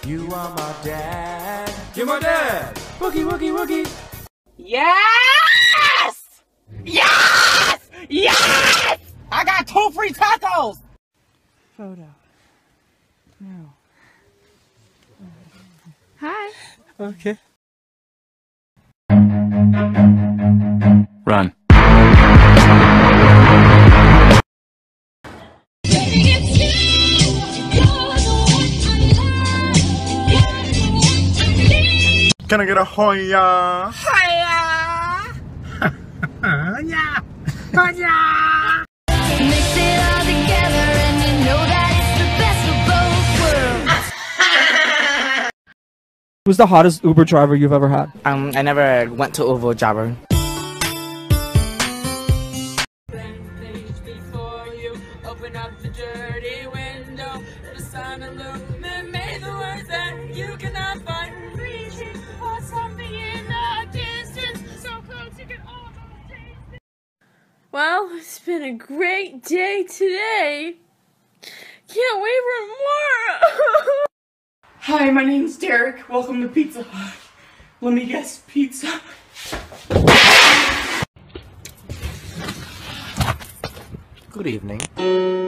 You are my dad. You're my dad. Woogie, woogie, woogie. Yes! Yes! Yes! I got 2 free tacos! Photo. No. Hi. Okay. Run. Can I get a hoya? Hiya! Yeah. Mix it all together and you know that it's the best of both worlds. Who's the hottest Uber driver you've ever had? I never went to Uber driver. Before you open up the dirty window, the sun illuminates the words that you cannot find. Reaching for something in the distance, so close you can almost taste it. Well, it's been a great day today. Can't wait for more. Hi, my name's Derek. Welcome to Pizza Hut. Let me guess, pizza. Good evening.